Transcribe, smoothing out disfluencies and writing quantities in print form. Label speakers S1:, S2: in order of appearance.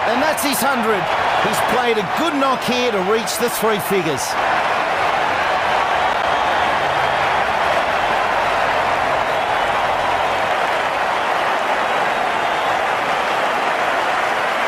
S1: And that's his 100. He's played a good knock here to reach the three figures.